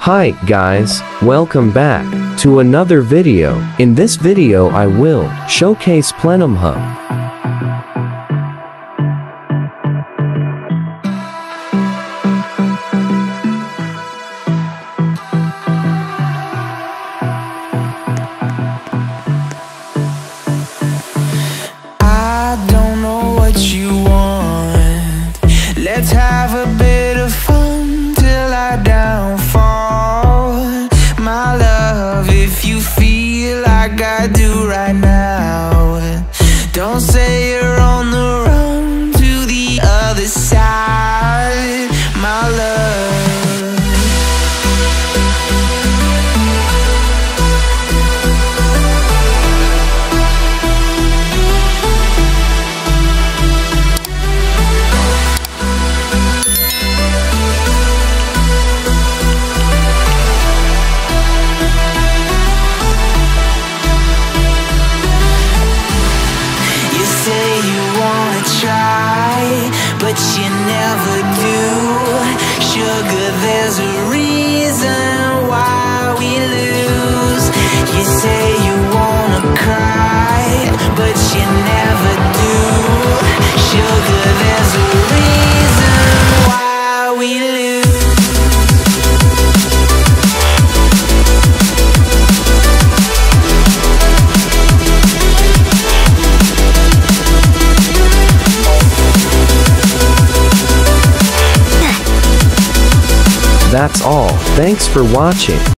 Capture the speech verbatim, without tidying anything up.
Hi guys, welcome back to another video. In this video I will showcase Plenum Hub. I don't know what you want. Let's have a bit of fun till I downfall. My love, if you feel like I do right now, don't say you're on the run to the other side, my love. But you never do. Sugar, there's a reason why we lose. You say you wanna cry, but you never do. Sugar, there's a reason why we lose. That's all. Thanks for watching.